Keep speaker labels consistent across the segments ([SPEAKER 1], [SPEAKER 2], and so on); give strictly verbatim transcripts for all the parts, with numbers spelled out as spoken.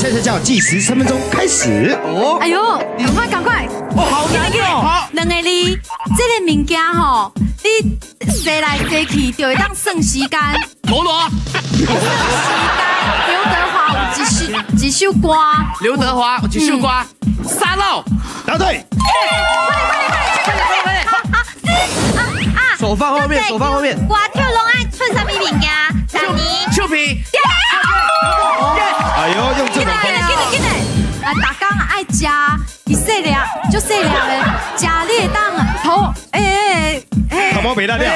[SPEAKER 1] 下下叫计时三分钟开始。
[SPEAKER 2] 哦，哎呦，赶快赶快！
[SPEAKER 3] 哦，好难哦！好，
[SPEAKER 2] 两个字，这个物件吼，你塞来塞去就会当算时间。
[SPEAKER 3] 陀螺。
[SPEAKER 2] 算时间。刘德华有一首一首歌。
[SPEAKER 3] 刘德华有一首歌。沙漏。
[SPEAKER 1] 答对。
[SPEAKER 2] 快点快点快点！好好，啊啊！
[SPEAKER 4] 手放后面，手放后面。
[SPEAKER 2] 歌曲拢爱出什么物件？十年。
[SPEAKER 3] 丘皮。
[SPEAKER 1] 哎呦，用这种方式。
[SPEAKER 2] 紧嘞！啊，大家爱食，伊细粒，就细粒嘞，食你会当头，诶诶，
[SPEAKER 1] 头毛没大料。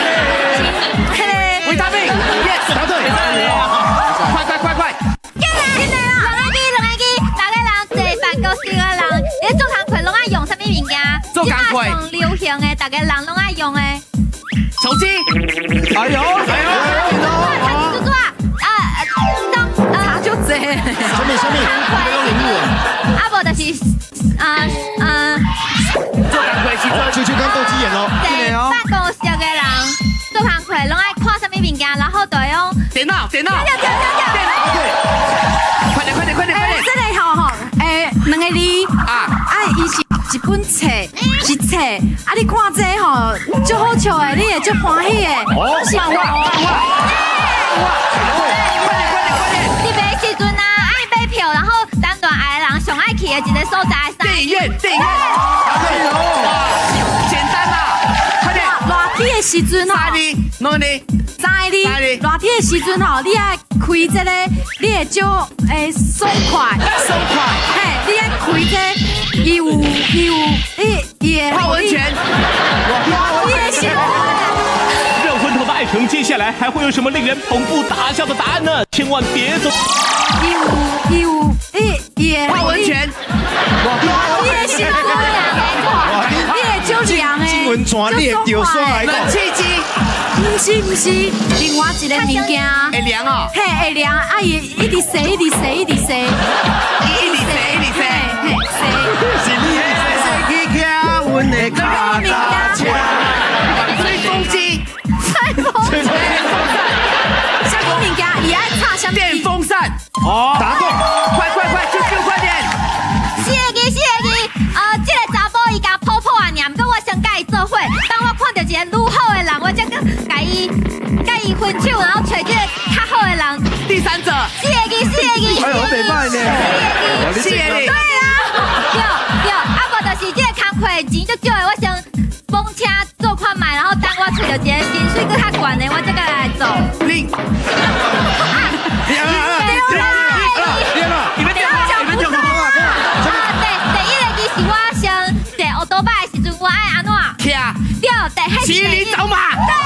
[SPEAKER 2] 嘿，
[SPEAKER 3] 维他命 ，yes，
[SPEAKER 1] 答对。
[SPEAKER 3] 快快快快！
[SPEAKER 2] 紧嘞！紧嘞！两个字，两个字，大家人坐办公室的人，你做工课拢爱用什么物件？
[SPEAKER 3] 做工课
[SPEAKER 2] 上流行的，大家人拢爱用的。
[SPEAKER 3] 手机。
[SPEAKER 4] 哎呦，哎呦，
[SPEAKER 2] 做做啊，啊，当啊，就这。
[SPEAKER 1] 下面下面。
[SPEAKER 2] 啊，无就是，啊啊，
[SPEAKER 3] 做工课是做。
[SPEAKER 1] 就就刚斗鸡眼哦。
[SPEAKER 2] 对，办公室的人做工课拢爱看什么物件，然后就用
[SPEAKER 3] 电脑电脑。
[SPEAKER 2] 对对对对。
[SPEAKER 3] 快点快点快点快点！
[SPEAKER 2] 这个吼吼，诶，两个字
[SPEAKER 3] 啊，
[SPEAKER 2] 啊，伊是一本册，是册，啊，你看这吼，足好笑的，你会足欢喜的。
[SPEAKER 1] 哦，
[SPEAKER 2] 是
[SPEAKER 3] 漫画漫画。快点快点快点！
[SPEAKER 2] 你买时阵啊，爱买票，然后当段爱的人上爱去的一个所在。
[SPEAKER 3] 电影院电影院。对哦，简单啦，快点！
[SPEAKER 2] 热天的时阵吼，
[SPEAKER 3] 三哩，两哩，
[SPEAKER 2] 三哩，热天的时阵吼，你爱开这个，你会足诶爽快，
[SPEAKER 3] 爽快。
[SPEAKER 2] 嘿，你爱开这，伊有伊有，伊伊会
[SPEAKER 3] 泡温泉。
[SPEAKER 2] 热天的时阵。
[SPEAKER 5] 热昏头的艾腾，接下来还会有什么令人捧腹大笑的答案呢？千万别走！
[SPEAKER 2] 伊有伊有，伊伊会
[SPEAKER 3] 泡温泉。
[SPEAKER 2] 你的心肝凉的，你的足凉的，
[SPEAKER 1] 新闻传你会掉刷来
[SPEAKER 3] 冷气机。
[SPEAKER 2] 不是不是，另外一个物件。
[SPEAKER 3] 会凉哦。
[SPEAKER 2] 嘿，会凉，啊伊一直洗，一直洗，一直洗，
[SPEAKER 3] 一直洗，一直洗，
[SPEAKER 2] 嘿洗。
[SPEAKER 4] 是你的洗去卡阮的卡达车。
[SPEAKER 3] 吹风机。
[SPEAKER 2] 吹风机。什么物件？伊爱插什么？
[SPEAKER 3] 电风扇。
[SPEAKER 1] 哦，答对。
[SPEAKER 3] 快快快，就就快点。
[SPEAKER 2] 四个字，四个字，呃，这个查甫伊甲泡泡啊，念，不过我想甲伊做伙。当我看到一个愈好的人，我才去甲伊甲伊分手，然后找一个较好的人。
[SPEAKER 3] 第三者。
[SPEAKER 2] 四个字，四个字。
[SPEAKER 4] 哎呦，袂歹呢。
[SPEAKER 3] 四个字。
[SPEAKER 2] 对啊，对对，啊无就是这个工课钱足少的，我想帮车做看卖，然后等我找到一个薪水搁较悬的，我才甲来做。
[SPEAKER 3] 零。
[SPEAKER 1] 你啊啊！
[SPEAKER 2] 对啦，
[SPEAKER 1] 你啊！
[SPEAKER 3] 你们电话，你们电话。
[SPEAKER 2] 第第一个字是我先坐奥多拜的时阵，我爱安怎？
[SPEAKER 3] 骑。
[SPEAKER 2] 对，第迄
[SPEAKER 3] 骑驴找马。
[SPEAKER 2] 对，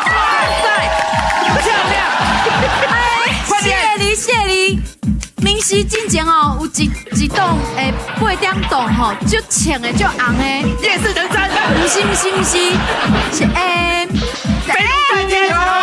[SPEAKER 3] 漂亮。
[SPEAKER 2] 哎，谢你谢你。明时之前哦，有一一栋诶八点档吼，足青的足红的。
[SPEAKER 3] 夜市人生。
[SPEAKER 2] 不是不是不是，是诶。
[SPEAKER 3] 飞龙在天空。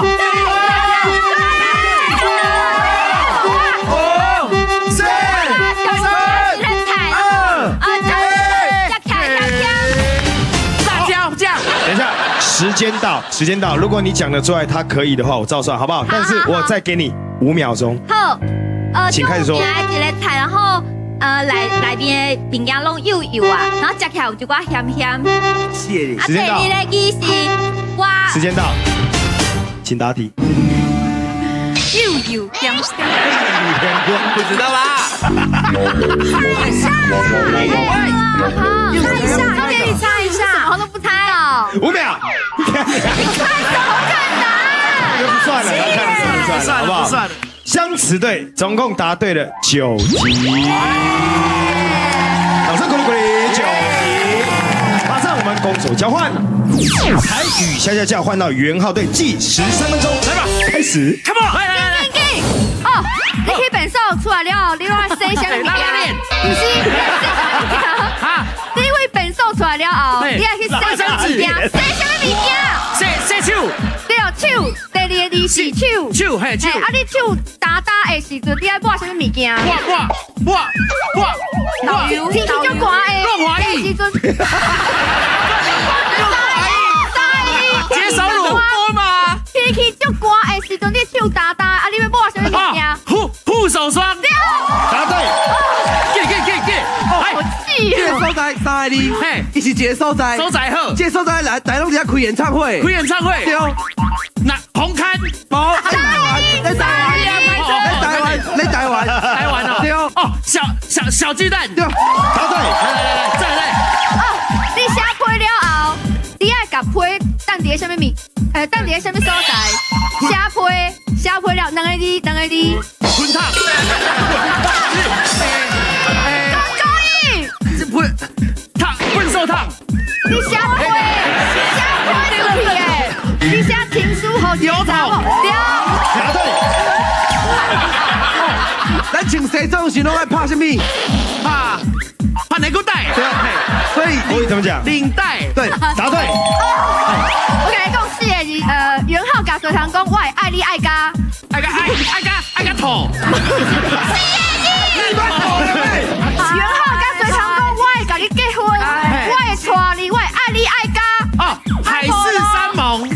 [SPEAKER 1] 时间到，时间到！如果你讲得出来，他可以的话，我照算，好不好？但是我再给你五秒钟。
[SPEAKER 2] 好，呃，
[SPEAKER 1] 请开始说。
[SPEAKER 2] 一个菜，然后呃，来来边的物件拢幼幼啊，然后食起来有一寡咸咸。
[SPEAKER 4] 谢你。
[SPEAKER 1] 时间到。
[SPEAKER 2] 啊，第二个字是我。
[SPEAKER 1] 时间到，请答题。
[SPEAKER 2] 幼幼咸咸。
[SPEAKER 3] 不知道吧？
[SPEAKER 2] 猜一下啦！好，猜一下，要给你猜一下，我都不猜哦。
[SPEAKER 1] 五秒。
[SPEAKER 2] 你猜什么看答案？
[SPEAKER 1] 不算了，看不算了，好不好？
[SPEAKER 4] 不算了。
[SPEAKER 1] 相持队总共答对了九题，掌声鼓励鼓励九题。马上我们攻守交换，台语下下叫换到元浩队，计时三分钟，来吧，开始
[SPEAKER 3] ，Come on， 来来来来。
[SPEAKER 2] 哦，你去本寿出来了，你话谁想你？不是，
[SPEAKER 3] 哈，
[SPEAKER 2] 你为本寿出来了后，你要去谁想物件？谁想物件？
[SPEAKER 3] 谁谁手？
[SPEAKER 2] 对，手。第二个字是手。
[SPEAKER 3] 手嘿手。
[SPEAKER 2] 啊，你手打打的时阵，你爱抹什么物件？
[SPEAKER 3] 抹抹抹抹
[SPEAKER 2] 导游，天气足寒的。
[SPEAKER 3] 润滑液。
[SPEAKER 2] 时阵。
[SPEAKER 3] 洁手乳摸吗？
[SPEAKER 2] 天气足寒的时阵，你手打打，啊，你要抹什么物件？
[SPEAKER 3] 护护手霜。
[SPEAKER 1] 答对。
[SPEAKER 2] 气
[SPEAKER 4] 这个
[SPEAKER 2] 哦。
[SPEAKER 4] 所在三个字，
[SPEAKER 3] 嘿
[SPEAKER 4] 伊是一个所在，
[SPEAKER 3] 所在好，
[SPEAKER 4] 这个所在来来拢伫遐开演唱会，
[SPEAKER 3] 开演唱会，
[SPEAKER 4] 对，
[SPEAKER 3] 那红磡，
[SPEAKER 4] 无在台湾，在台湾，在台湾，在台湾，
[SPEAKER 3] 台湾哦，
[SPEAKER 4] 对
[SPEAKER 3] 哦，小小小巨蛋，
[SPEAKER 4] 对，
[SPEAKER 1] 答对。
[SPEAKER 3] 来来来，再来，
[SPEAKER 2] 哦，你写批了后，你爱甲批当伫什么物？呃，当伫什么所在？写批写批了，两个字，两个字。
[SPEAKER 3] 昆烫，
[SPEAKER 2] 高音，
[SPEAKER 4] 这不会，
[SPEAKER 3] 烫，笨手烫，
[SPEAKER 2] 你写批，写批对不耶？你写情书后
[SPEAKER 3] 油桶
[SPEAKER 2] 对。
[SPEAKER 1] 答对。
[SPEAKER 4] 咱穿西装时拢爱拍什么？
[SPEAKER 3] 怕怕内裤带，
[SPEAKER 4] 对，所以
[SPEAKER 1] 国语怎么讲？
[SPEAKER 3] 领带，
[SPEAKER 4] 对，
[SPEAKER 1] 答对。
[SPEAKER 2] 我跟你讲四个字，呃，元浩甲隋唐讲，我会爱你爱家。
[SPEAKER 3] 爱个爱爱个爱个头，
[SPEAKER 1] 你把头了没？
[SPEAKER 2] 元浩甲隋唐讲，我会甲你结婚，我会娶你，我会爱你爱家。
[SPEAKER 3] 哦，海誓山盟，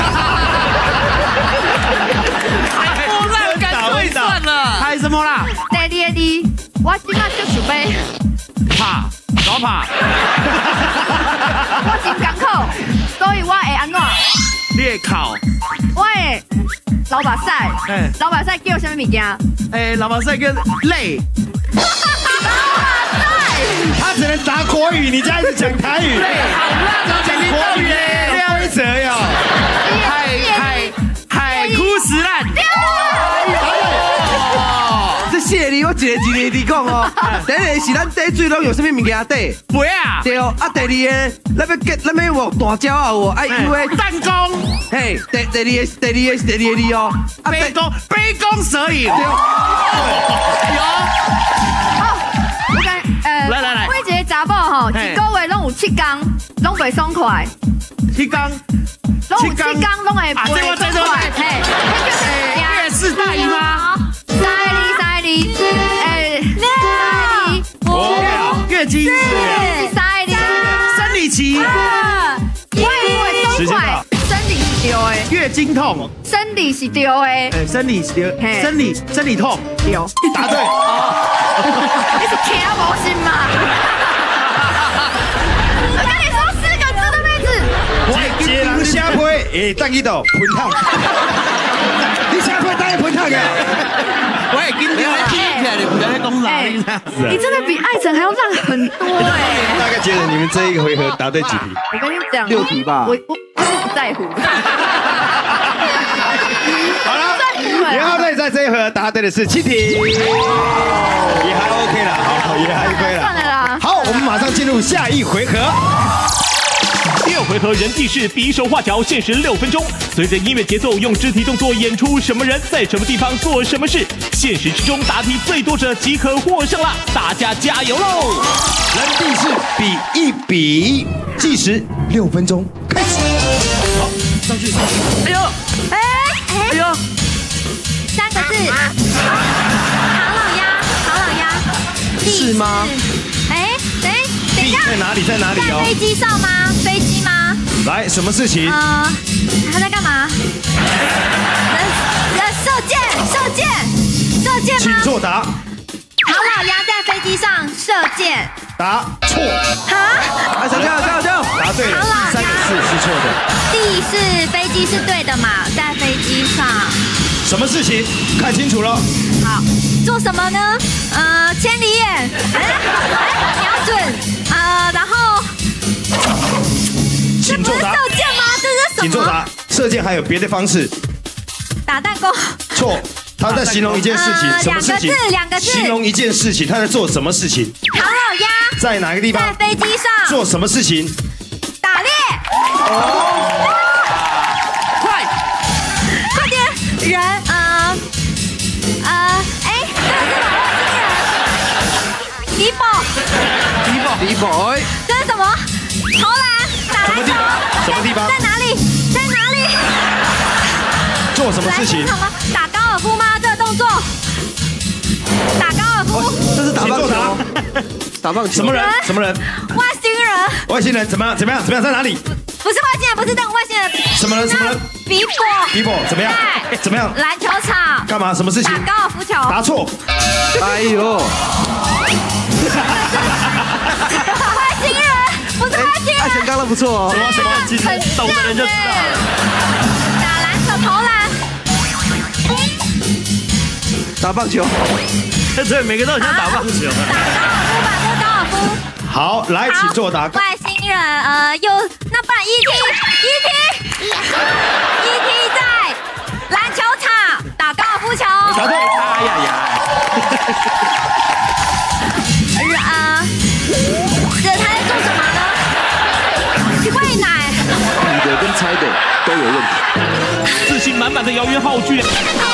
[SPEAKER 3] 太波浪干脆算了，海什么啦？
[SPEAKER 2] 第二个字，我今仔就想要，
[SPEAKER 3] 怕，搞怕，
[SPEAKER 2] 我真艰苦，所以我会安怎？
[SPEAKER 3] 列考，
[SPEAKER 2] 我会老目屎
[SPEAKER 3] 嘿，
[SPEAKER 2] 老目屎叫什么物件？
[SPEAKER 3] 哎，老马赛跟累，
[SPEAKER 2] 老目屎，
[SPEAKER 1] 他只能答国语，你这样子讲台语。
[SPEAKER 3] 累，好烂哦，讲
[SPEAKER 1] 国语
[SPEAKER 3] 嘞，
[SPEAKER 1] 有规则呀。
[SPEAKER 3] 海海海枯石烂，
[SPEAKER 4] 这四个字我一个一个字讲哦。第一个是咱底水拢有什么物件底？
[SPEAKER 3] 不啊，
[SPEAKER 4] 对哦，啊第二个，咱要结，咱要有大鸟啊有，爱因为，
[SPEAKER 3] 弹弓，
[SPEAKER 4] 嘿，第第二个第二个是第二个字哦，啊
[SPEAKER 3] 杯弓杯弓蛇影，
[SPEAKER 4] 对哦，
[SPEAKER 2] 哦，我讲，呃，
[SPEAKER 3] 来来来
[SPEAKER 2] 每一个查某吼，
[SPEAKER 3] 嘿
[SPEAKER 2] 一个月拢有七天，拢袂爽快，
[SPEAKER 3] 提纲，
[SPEAKER 2] 拢有七天拢会
[SPEAKER 3] 啊这我
[SPEAKER 2] 袂爽快，
[SPEAKER 3] 知这我知
[SPEAKER 2] 嘿，
[SPEAKER 3] 月事大姨妈，
[SPEAKER 2] 三二三二，诶，六，五，
[SPEAKER 3] 月经，
[SPEAKER 2] 四，三二，
[SPEAKER 3] 生理期，
[SPEAKER 2] 二，我会袂爽快，生理是对的，
[SPEAKER 3] 月经痛，
[SPEAKER 2] 生理是对的，
[SPEAKER 3] 哎，生理
[SPEAKER 2] 嘿
[SPEAKER 3] 生理生理痛，
[SPEAKER 2] 对，
[SPEAKER 1] 答对。
[SPEAKER 2] 你是听无心嘛？我跟你说四个字的妹子。
[SPEAKER 1] 一个人下杯，会当去到喷烫。你下杯当去喷烫呀？
[SPEAKER 3] 我也跟你来听起来，你不要再讲
[SPEAKER 2] 哎
[SPEAKER 3] 啦。
[SPEAKER 2] 你真的比艾辰还要烂很多哎！
[SPEAKER 1] 大概觉得你们这一个回合答对几题？
[SPEAKER 2] 我跟你讲，
[SPEAKER 4] 六题吧
[SPEAKER 2] 我我我是不在乎。
[SPEAKER 1] 好了，元浩队在这一回合答对的是七题，也还 OK 啦，好，也还可以
[SPEAKER 2] 算了
[SPEAKER 1] 啦。
[SPEAKER 2] 啦。
[SPEAKER 1] 好，我们马上进入下一回合。
[SPEAKER 5] 第二回合人地事比手画脚，限时六分钟。随着音乐节奏，用肢体动作演出什么人在什么地方做什么事。限时之中答题最多者即可获胜啦！大家加油喽！
[SPEAKER 1] 人地事比一比，计时六分钟，开始。好，上去上去。
[SPEAKER 3] 哎呦，
[SPEAKER 2] 哎哎，
[SPEAKER 3] 哎呦，
[SPEAKER 2] 三个字，唐老鸭，唐老鸭，
[SPEAKER 4] 是吗？
[SPEAKER 2] 哎，等等一下，
[SPEAKER 1] 在哪里？在哪里哦？
[SPEAKER 2] 在飞机上吗？飞机吗？
[SPEAKER 1] 来，什么事情？
[SPEAKER 2] 呃，他在干嘛？呃呃，射箭，射箭，射箭吗？
[SPEAKER 1] 请作答。
[SPEAKER 2] 唐老鸭在飞机上射箭。
[SPEAKER 1] 答错。
[SPEAKER 2] 哈？
[SPEAKER 4] 啊，小跳跳跳，
[SPEAKER 1] 答对了，
[SPEAKER 2] 唐老鸭
[SPEAKER 1] 第三个字是错的。
[SPEAKER 2] 地是飞机是对的嘛，在飞机上。
[SPEAKER 1] 什么事情？看清楚了。
[SPEAKER 2] 好，做什么呢？呃，千里眼，哎哎，瞄准，呃，然后，这不是
[SPEAKER 1] 请作答。
[SPEAKER 2] 射箭吗？这是什么？
[SPEAKER 1] 请作答。射箭还有别的方式？
[SPEAKER 2] 打弹弓。
[SPEAKER 1] 错。他在形容一件事情，
[SPEAKER 2] 呃
[SPEAKER 1] 什么事情？
[SPEAKER 2] 两个字两个字
[SPEAKER 1] 形容一件事情，他在做什么事情？
[SPEAKER 2] 唐老鸭
[SPEAKER 1] 在哪个地
[SPEAKER 2] 在
[SPEAKER 1] 方？
[SPEAKER 2] 飞机上
[SPEAKER 1] 做什么事情？
[SPEAKER 2] 打猎。
[SPEAKER 3] 快！
[SPEAKER 2] 快点，人，呃，呃，哎，这个是外星人。李宝，
[SPEAKER 4] 李宝李宝，
[SPEAKER 2] 这是什么？投篮，打篮球。
[SPEAKER 1] 什么地方
[SPEAKER 2] 在哪里？在哪里？
[SPEAKER 1] 做什么事情
[SPEAKER 2] 来？什么？打高尔夫吗？这个动作。打高尔夫。
[SPEAKER 4] 这是打棒
[SPEAKER 1] 请作答
[SPEAKER 4] 球，。打棒球，
[SPEAKER 1] 什么人？什么人？
[SPEAKER 2] 外星人。
[SPEAKER 1] 外星人怎么样？怎么样？怎么样？在哪里？
[SPEAKER 2] 不是外星人，不是那种外星人。
[SPEAKER 1] 什么人？什么人？
[SPEAKER 2] 比伯。
[SPEAKER 1] 比伯怎么样
[SPEAKER 2] 在
[SPEAKER 1] 怎么样
[SPEAKER 2] 篮球场。
[SPEAKER 1] 干嘛？什么事情
[SPEAKER 2] 打？高尔夫球。
[SPEAKER 1] 答错。
[SPEAKER 4] 哎呦， 算不错哦。
[SPEAKER 5] 什么什么？其实懂的人就知道。
[SPEAKER 2] 打篮球投篮，
[SPEAKER 4] 打棒球，
[SPEAKER 5] 对，每个都很像打棒球。
[SPEAKER 2] 打高尔夫吧，这是高尔夫。
[SPEAKER 1] 好，来，请作答。
[SPEAKER 2] 外星人，呃，有那不然 E T，E T，E T 在篮球场打高尔夫球。
[SPEAKER 1] 答对。
[SPEAKER 5] 哎呀呀！
[SPEAKER 2] 呃，这他在做什么呢？喂奶。
[SPEAKER 4] 比的跟猜的都有问题。
[SPEAKER 5] 自信满满的姚元浩居然。
[SPEAKER 2] 这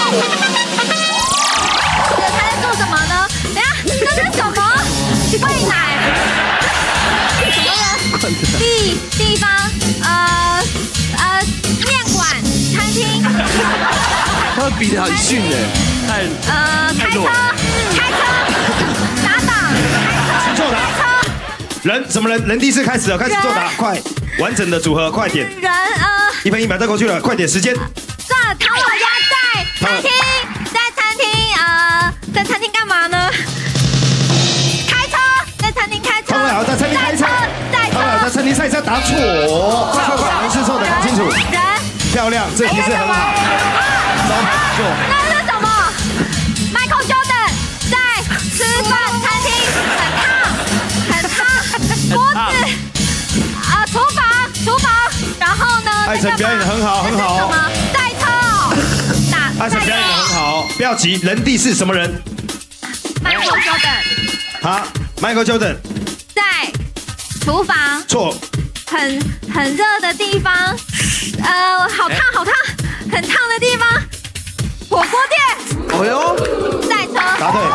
[SPEAKER 2] 他在做什么呢？等下，这是什么？喂奶。什么呢？地地方，呃呃，面馆、餐厅。
[SPEAKER 4] 他们比得很逊哎。
[SPEAKER 5] 太
[SPEAKER 2] 呃，开车，开车，打档，
[SPEAKER 1] 请作答。人什么人？人地势开始了，开始作答，快，完整的组合，快点。
[SPEAKER 2] 人，呃，
[SPEAKER 1] 一分一秒带过去了，快点，时间。
[SPEAKER 2] 这唐老鸭在餐厅，在餐厅，呃，在餐厅干嘛呢？开车，在餐厅开车。
[SPEAKER 1] 唐老鸭在餐厅开车。
[SPEAKER 2] 赛车，
[SPEAKER 1] 唐老鸭在餐厅赛车，答错，快快快，人是错的，看清楚。
[SPEAKER 2] 人，
[SPEAKER 1] 漂亮，这题是很好。招牌错。
[SPEAKER 2] 那是什么 ？Michael Jordan 在吃饭餐厅，很烫，很烫，锅子，啊，厨房，厨房，然后呢？
[SPEAKER 1] 艾辰表演得很好，很好。
[SPEAKER 2] 什么？赛车，打。
[SPEAKER 1] 艾辰表演得很好，不要急。人地是什么人
[SPEAKER 2] Michael Jordan
[SPEAKER 1] 好 ，Michael Jordan
[SPEAKER 2] 在厨房，
[SPEAKER 1] 错。
[SPEAKER 2] 很很热的地方，呃，好烫好烫，很烫的地方，火锅店。
[SPEAKER 4] 哦哟，
[SPEAKER 2] 赛车。
[SPEAKER 1] 答对。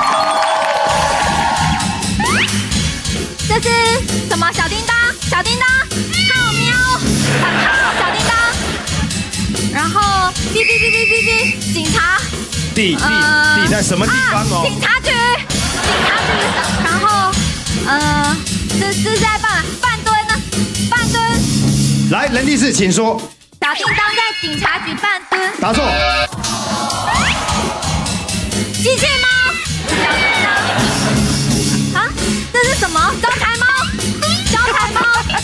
[SPEAKER 2] 这是什么？小叮当，小叮当，泡喵，很烫，小叮当。然后哔哔哔哔哔哔，警察。
[SPEAKER 1] 地地地在什么地方哦？
[SPEAKER 2] 警察局，警察局。然后，呃，这这是在半半蹲呢，半蹲。
[SPEAKER 1] 来，人地是，请说。
[SPEAKER 2] 小叮当在警察局半蹲。
[SPEAKER 1] 答错。
[SPEAKER 2] 机器猫，小叮当。啊，这是什么？招财猫，招财猫。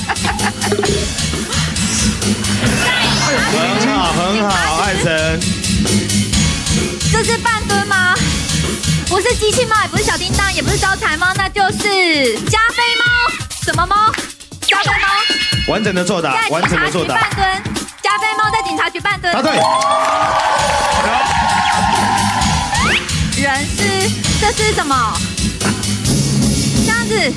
[SPEAKER 1] 很好，很好，艾辰。
[SPEAKER 2] 这是半蹲吗？不是机器猫，也不是小叮当，也不是招财猫，那就是加菲猫。什么猫？加菲猫。
[SPEAKER 1] 完整的作答，完整的作答。
[SPEAKER 2] 半蹲，加菲猫在警察局半蹲。
[SPEAKER 1] 答对。
[SPEAKER 2] 人是，这是什么？这样子。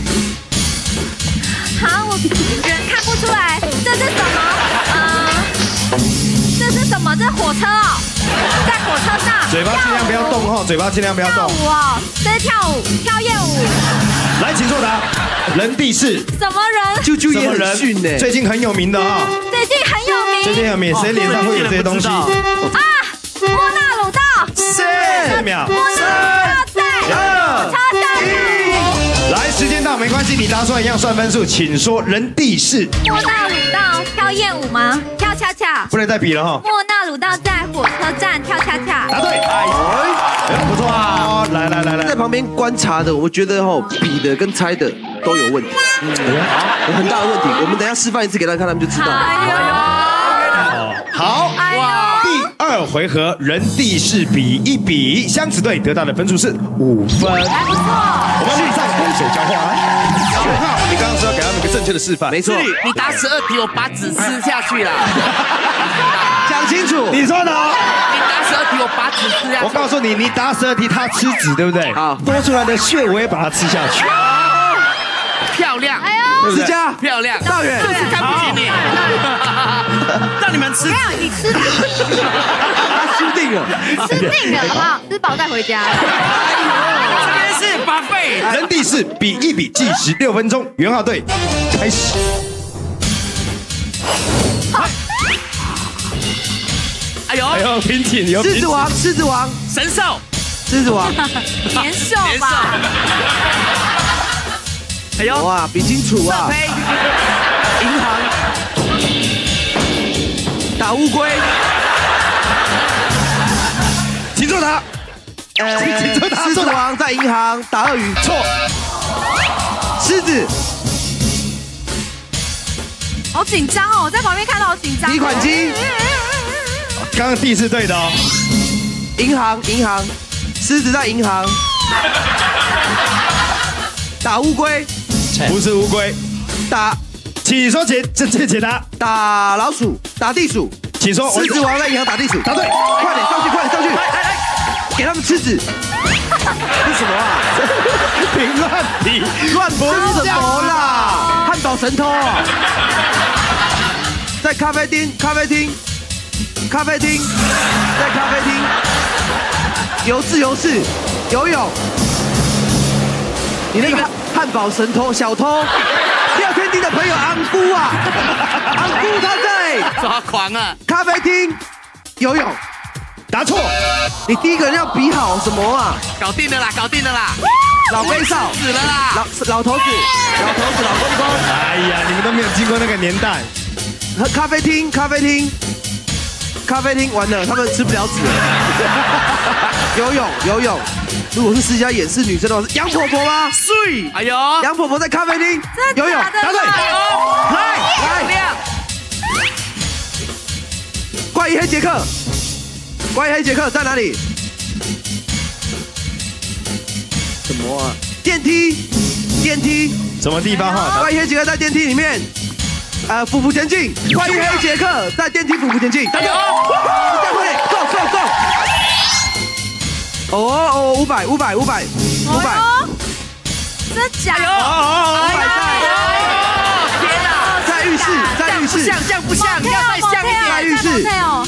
[SPEAKER 2] 好，我人看不出来，这是什么？呃，这是什么？这是火车哦，在火车上。
[SPEAKER 1] 嘴巴尽量不要动哦，嘴巴尽量不要动。
[SPEAKER 2] 跳舞哦，这是跳舞，跳艳舞。
[SPEAKER 1] 来，请作答。人地是
[SPEAKER 2] 什么人？
[SPEAKER 4] 啾啾也
[SPEAKER 1] 什么人
[SPEAKER 4] 很逊呢。
[SPEAKER 1] 最近很有名的啊，
[SPEAKER 2] 最近很有名。
[SPEAKER 1] 最近很有名，谁脸上会有这些东西？
[SPEAKER 2] 啊，莫纳鲁道。
[SPEAKER 1] 四秒。
[SPEAKER 2] 莫纳鲁道在火车上。
[SPEAKER 1] 来，时间到，没关系，你答出来一样算分数，请说人地是。
[SPEAKER 2] 莫纳鲁道跳艳舞吗？跳恰恰。
[SPEAKER 1] 不能再比了哈。
[SPEAKER 2] 莫纳鲁道在火车站跳恰恰。
[SPEAKER 1] 答对。哎，不错啊。来来来来，
[SPEAKER 4] 在旁边观察的，我觉得吼比的跟猜的都有问题，嗯，有很大的问题。我们等一下示范一次给大家看，他们就知道。
[SPEAKER 1] 好，哇！第二回合人地势比一比，相子队得到的分数是五分，
[SPEAKER 2] 还不错。
[SPEAKER 1] 我们立在攻守交换。九号，你刚刚说要给他们一个正确的示范，
[SPEAKER 4] 没错。
[SPEAKER 3] 你答十二题，我把纸吃下去了。
[SPEAKER 4] 讲清楚，
[SPEAKER 1] 你说的哦。
[SPEAKER 3] 你答十二题，我把纸吃下去。
[SPEAKER 1] 我告诉你，你答十二题，他吃纸，对不对？
[SPEAKER 4] 好，
[SPEAKER 1] 多出来的血我也把它吃下去。
[SPEAKER 3] 漂亮，
[SPEAKER 2] 哎呦，
[SPEAKER 4] 思佳，
[SPEAKER 3] 漂亮，
[SPEAKER 4] 大远，
[SPEAKER 3] 就是看不起你，让你们吃。
[SPEAKER 2] 没有，你吃吧，
[SPEAKER 4] 他输定了，
[SPEAKER 2] 吃定了，好不好？吃饱再回家。
[SPEAKER 3] 这边是巴菲。
[SPEAKER 1] 人地势比一比，计时六分钟，元浩队开始。
[SPEAKER 3] 哎呦，
[SPEAKER 1] 哎呦，拼紧，有
[SPEAKER 4] 狮子王，狮子王，
[SPEAKER 3] 神兽，
[SPEAKER 4] 狮子王，
[SPEAKER 2] 年兽吧。
[SPEAKER 3] 哎呦，
[SPEAKER 4] 哇，比清楚啊！银行打乌龟，
[SPEAKER 1] 请作答。
[SPEAKER 4] 呃，
[SPEAKER 1] 请作答
[SPEAKER 4] 狮子王在银行打鳄鱼，
[SPEAKER 1] 错。
[SPEAKER 4] 狮子，
[SPEAKER 2] 好紧张哦，我在旁边看到好紧张。
[SPEAKER 4] 提款机，
[SPEAKER 1] 刚刚第是对的哦。
[SPEAKER 4] 银行，银行，狮子在银行。打乌龟，
[SPEAKER 1] 不是乌龟。
[SPEAKER 4] 打，
[SPEAKER 1] 请说解这这解答。
[SPEAKER 4] 打老鼠，打地鼠。
[SPEAKER 1] 请说。
[SPEAKER 4] 狮子王在银行打地鼠。
[SPEAKER 1] 答对。
[SPEAKER 4] 快点上去，快点上去。来来来，给他们吃纸。这什么啊？
[SPEAKER 1] 评乱题，
[SPEAKER 4] 乱吃什么啦？汉堡神偷啊！在咖啡厅，咖啡厅，咖啡厅，在咖啡厅，游自由式，游泳。你那个汉堡神偷小偷，第二天地的朋友安姑啊，安姑他在
[SPEAKER 3] 抓狂啊！
[SPEAKER 4] 咖啡厅游泳。
[SPEAKER 1] 答错。
[SPEAKER 4] 你第一个人要比好什么啊？
[SPEAKER 3] 搞定了啦，搞定了啦！
[SPEAKER 4] 老龟少
[SPEAKER 3] 死了啦！
[SPEAKER 4] 老老头子，老头子，老公公。
[SPEAKER 1] 哎呀，你们都没有经过那个年代。
[SPEAKER 4] 咖啡厅，咖啡厅，咖啡厅，完了，他们吃不了纸了。游泳，游泳。如果是私家演示女生的话，是杨婆婆吗？
[SPEAKER 3] 睡，哎呦，
[SPEAKER 4] 杨婆婆在咖啡厅游泳，
[SPEAKER 2] 答
[SPEAKER 4] 对，来来，怪异黑杰克，怪异黑杰克在哪里？什么啊？电梯，电梯，
[SPEAKER 1] 什么地方哈？
[SPEAKER 4] 怪异黑杰克在电梯里面，呃，匍匐前进。怪异黑杰克在电梯匍匐前进。加油！再会 ，Go Go Go！ 哦哦，五百五百五百五百，
[SPEAKER 2] 真假？
[SPEAKER 4] 五百在，
[SPEAKER 3] 天哪！
[SPEAKER 4] 在浴室，在浴室，
[SPEAKER 3] 像像不像？要再像一点。
[SPEAKER 4] 在浴室，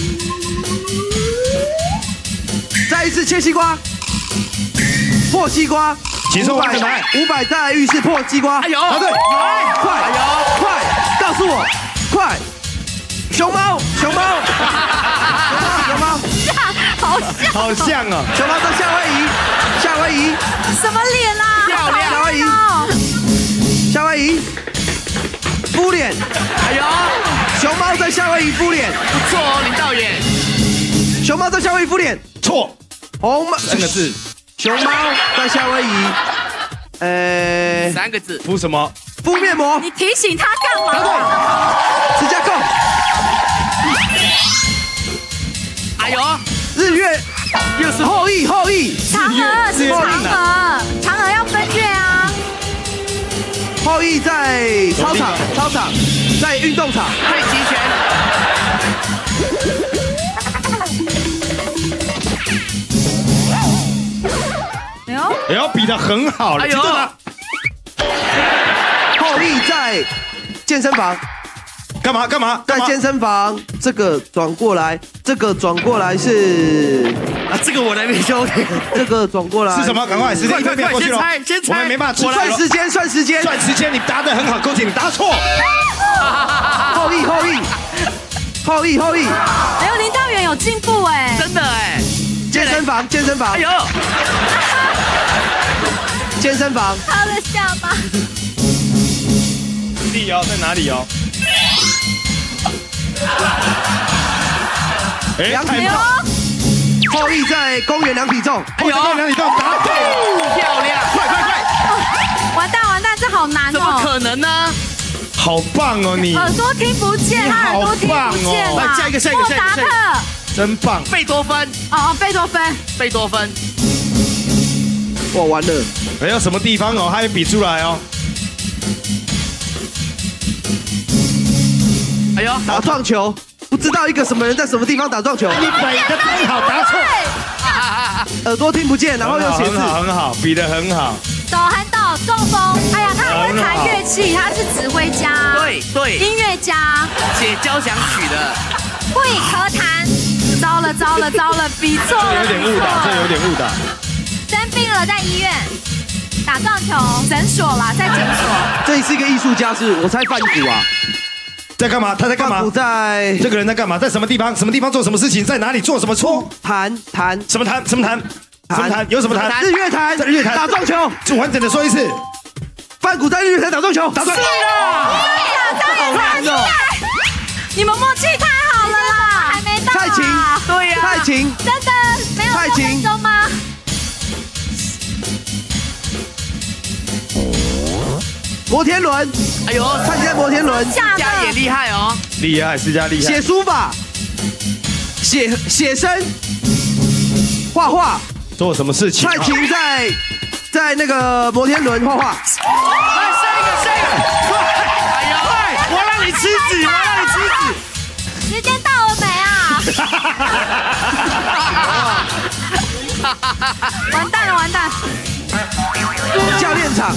[SPEAKER 4] 再一次切西瓜，破西瓜。
[SPEAKER 1] 请说完整答案。
[SPEAKER 4] 五百在浴室破西瓜。
[SPEAKER 3] 哎呦，
[SPEAKER 1] 答对。
[SPEAKER 4] 快，
[SPEAKER 3] 哎呦，
[SPEAKER 4] 快，告诉我，快！熊猫，熊猫，熊猫，
[SPEAKER 2] 好像，
[SPEAKER 1] 好像哦。
[SPEAKER 4] 熊猫在夏威夷，夏威夷，
[SPEAKER 2] 什么脸啦？
[SPEAKER 3] 漂亮
[SPEAKER 4] 夏威夷，夏威夷，敷脸。
[SPEAKER 3] 哎呦，
[SPEAKER 4] 熊猫在夏威夷敷脸，
[SPEAKER 3] 不错哦，林道远。
[SPEAKER 4] 熊猫在夏威夷敷脸，
[SPEAKER 1] 错。
[SPEAKER 4] 红猫
[SPEAKER 1] 三个字。
[SPEAKER 4] 熊猫在夏威夷，呃，
[SPEAKER 3] 三个字。
[SPEAKER 1] 敷什么？
[SPEAKER 4] 敷面膜。
[SPEAKER 2] 你提醒他干嘛？
[SPEAKER 1] 答对。
[SPEAKER 4] 指甲垢。
[SPEAKER 3] 哎呦，
[SPEAKER 4] 日月，又是后羿，后羿。
[SPEAKER 2] 嫦娥是嫦娥，嫦娥要分月啊。
[SPEAKER 4] 后羿在操场，操场，在运动场。
[SPEAKER 3] 太极拳。
[SPEAKER 2] 哎呦，
[SPEAKER 1] 哎呦，比得很好了。
[SPEAKER 3] 哎呦，
[SPEAKER 4] 后羿在健身房。
[SPEAKER 1] 干嘛干嘛？
[SPEAKER 4] 在健身房，这个转过来，这个转过来是
[SPEAKER 3] 啊，这个我来没教你。
[SPEAKER 4] 这个转过来
[SPEAKER 1] 是什么？赶快，时间一分秒过去了。
[SPEAKER 3] 先猜，先猜。
[SPEAKER 1] 我们没办法吃
[SPEAKER 4] 算时间，算时间，
[SPEAKER 1] 算时间。你答得很好，恭喜你答错。
[SPEAKER 4] 后羿，后羿，后羿，后羿。
[SPEAKER 2] 哎呦，林道远有进步哎，
[SPEAKER 3] 真的哎。
[SPEAKER 4] 健身房，健身房。
[SPEAKER 3] 哎呦，
[SPEAKER 4] 健身房。
[SPEAKER 2] 他的下巴。
[SPEAKER 1] 地哦，在哪里哦？哎，
[SPEAKER 4] 量体
[SPEAKER 1] 太棒。
[SPEAKER 4] 后羿在公园量体重。
[SPEAKER 1] 哎呦，量体重答对。
[SPEAKER 3] 漂亮，
[SPEAKER 1] 快快快！
[SPEAKER 2] 完蛋完蛋，这好难哦。
[SPEAKER 3] 怎么可能呢？
[SPEAKER 1] 好棒哦你！
[SPEAKER 2] 耳朵听不见，他耳朵听不见啊。
[SPEAKER 3] 来下一个，下一个，
[SPEAKER 2] 莫
[SPEAKER 3] 下一个，
[SPEAKER 2] 扎特。
[SPEAKER 1] 真棒。
[SPEAKER 3] 贝多芬。
[SPEAKER 2] 哦哦，贝多芬。
[SPEAKER 3] 贝多芬。
[SPEAKER 4] 哇，完了。
[SPEAKER 1] 没有什么地方哦，他也比出来哦。
[SPEAKER 3] 哎呦，
[SPEAKER 4] 打撞球，不知道一个什么人在什么地方打撞球。
[SPEAKER 1] 你摆的真好，答错。
[SPEAKER 4] 耳朵听不见，然后又写字。
[SPEAKER 1] 很好很好，比得很好。
[SPEAKER 2] 手很抖，中风。哎呀，他很会弹乐器，他是指挥家。
[SPEAKER 3] 对对，
[SPEAKER 2] 音乐家，
[SPEAKER 3] 写交响曲的。
[SPEAKER 2] 会和弹。糟了糟了糟了，比错了。
[SPEAKER 1] 这有点误导，这有点误导。
[SPEAKER 2] 生病了，在医院打撞球，诊所啦，在诊所。
[SPEAKER 4] 这是一个艺术家，是我猜梵谷啊。
[SPEAKER 1] 在干嘛？他在干嘛？
[SPEAKER 4] 我在
[SPEAKER 1] 这个人在干嘛？在什么地方？什么地方做什么事情？在哪里做什么错？
[SPEAKER 4] 弹弹
[SPEAKER 1] 什么弹？什么弹？什么弹？有什么弹？
[SPEAKER 4] 日月潭，
[SPEAKER 1] 在日月潭
[SPEAKER 4] 打撞球。
[SPEAKER 1] 就完整的说一次。
[SPEAKER 4] 梵谷在日月潭打撞球，
[SPEAKER 1] 答对。
[SPEAKER 2] 对呀，他也猜出来。你们默契太好了啦！还没到。
[SPEAKER 4] 蔡琴，
[SPEAKER 3] 对呀，
[SPEAKER 4] 蔡琴，
[SPEAKER 2] 真的没有六分钟吗？
[SPEAKER 4] 摩天轮，
[SPEAKER 3] 哎呦，
[SPEAKER 4] 参加摩天轮，
[SPEAKER 2] 下
[SPEAKER 3] 家也厉害哦。
[SPEAKER 1] 厉害，思佳厉害
[SPEAKER 4] 写。书法，写写生，画画。
[SPEAKER 1] 做什么事情？
[SPEAKER 4] 蔡琴在在那个摩天轮画画。
[SPEAKER 3] 来，下一个，下一个。哎呦，
[SPEAKER 1] 我让你吃纸，我让你吃纸。
[SPEAKER 2] 时间到了没啊？完蛋了，完蛋！
[SPEAKER 4] 教练场，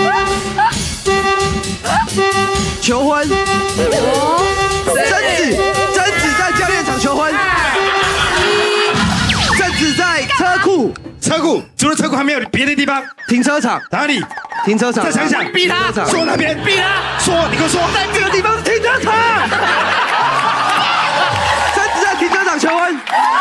[SPEAKER 4] 求婚。贞子，贞子在教练场求婚。贞子在车库，
[SPEAKER 1] 车库除了车库还没有别的地方？
[SPEAKER 4] 停车场，
[SPEAKER 1] 哪里？
[SPEAKER 4] 停车场。
[SPEAKER 1] 再想想，
[SPEAKER 3] 逼他
[SPEAKER 4] 停车场
[SPEAKER 1] 说那边，
[SPEAKER 3] 逼他，
[SPEAKER 1] 说，你给我说。
[SPEAKER 4] 在这个地方是停车场。贞子在停车场求婚。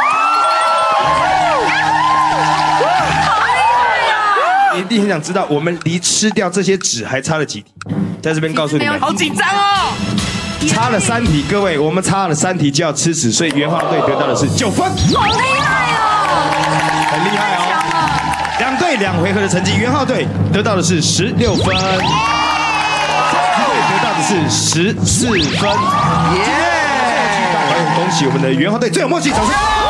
[SPEAKER 1] 你一定很想知道，我们离吃掉这些纸还差了几题？在这边告诉你们，
[SPEAKER 3] 好紧张哦。
[SPEAKER 1] 差了三题，各位，我们差了三题就要吃纸，所以元昊队得到的是九分，
[SPEAKER 2] 好厉害哦！
[SPEAKER 1] 很厉害哦。两队两回合的成绩，元昊队得到的是十六分，蔡琴队得到的是十四分。耶！恭喜我们的元昊队最有默契，掌声！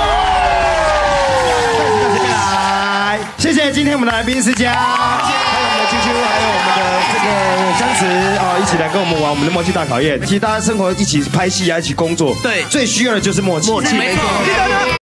[SPEAKER 1] 来，谢谢今天我们的来宾思佳，还有我们的啾啾，还有我们的这个相慈哦，一起来跟我们玩我们的默契大考验。其实大家生活一起拍戏啊，一起工作，
[SPEAKER 3] 对
[SPEAKER 1] 最需要的就是默契。
[SPEAKER 3] 默契没错。
[SPEAKER 4] 记得呢。